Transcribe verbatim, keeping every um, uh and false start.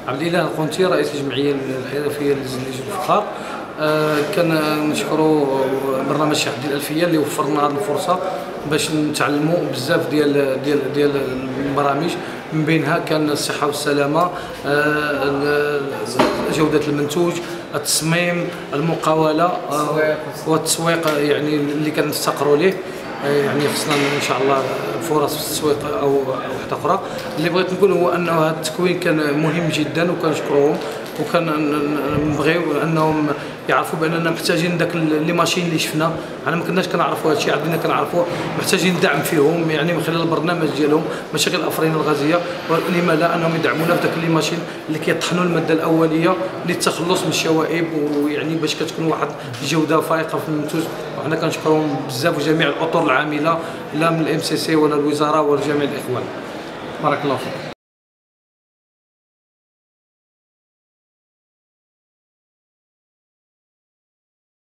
عبد الاله القنتي رئيس الجمعيه الحرفيه للزنيج والفخار. آه كنشكروا برنامج شعب ديال الألفية اللي وفر لنا هذه الفرصه باش نتعلموا بزاف ديال ديال ديال البرامج، من بينها كان الصحه والسلامه، آه جوده المنتوج، التصميم، المقاوله، آه والتسويق يعني اللي كنفتقروا ليه. يعني خصنا ان شاء الله فرص في التسويق او واحده اخرى. اللي بغيت نقول هو انه هذا التكوين كان مهم جدا وكنشكرهم، وكنبغيو انهم يعرفوا باننا محتاجين داك لي ماشين اللي شفنا، حنا ما كناش كنعرفوا هذا الشيء، عندنا كنعرفوه، محتاجين دعم فيهم يعني من خلال البرنامج ديالهم مشاكل الافرين الغازيه، ولما لا انهم يدعمونا في داك لي ماشين اللي كيطحنوا الماده الاوليه للتخلص من الشوائب، ويعني باش كتكون واحد الجوده فائقه في المنتوج. وحنا كنشكرهم بزاف وجميع الاطر العامله لا من الام سي سي ولا الوزاره ولا جميع الاخوان. بارك الله فيك.